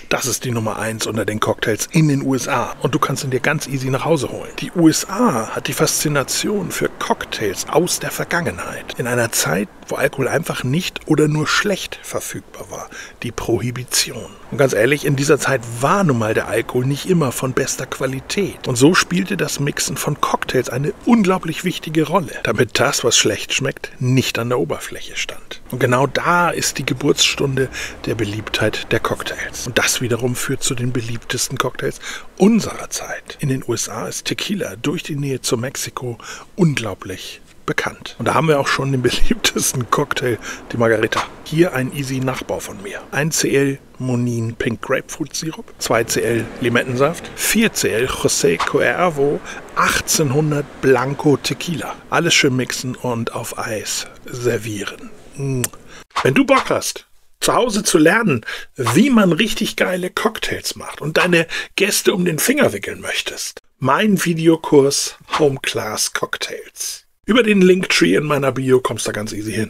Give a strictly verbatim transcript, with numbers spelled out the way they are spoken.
Das ist die Nummer eins unter den Cocktails in den U S A und du kannst ihn dir ganz easy nach Hause holen. Die U S A hat die Faszination für Cocktails aus der Vergangenheit. In einer Zeit, wo Alkohol einfach nicht oder nur schlecht verfügbar war. Die Prohibition. Und ganz ehrlich, in dieser Zeit war nun mal der Alkohol nicht immer von bester Qualität. Und so spielte das Mixen von Cocktails eine unglaublich wichtige Rolle, damit das, was schlecht schmeckt, nicht an der Oberfläche stand. Und genau da ist die Geburtsstunde der Beliebtheit der Cocktails. Und das wiederum führt zu den beliebtesten Cocktails unserer Zeit. In den U S A ist Tequila durch die Nähe zu Mexiko unglaublich bekannt. Und da haben wir auch schon den beliebtesten Cocktail, die Margarita. Hier ein easy Nachbau von mir. ein Zentiliter Monin Pink Grapefruit Sirup, zwei Zentiliter Limettensaft, vier Zentiliter José Cuervo, achtzehnhundert Blanco Tequila. Alles schön mixen und auf Eis servieren. Wenn du Bock hast, zu Hause zu lernen, wie man richtig geile Cocktails macht und deine Gäste um den Finger wickeln möchtest, mein Videokurs Home Class Cocktails. Über den Linktree in meiner Bio kommst du da ganz easy hin.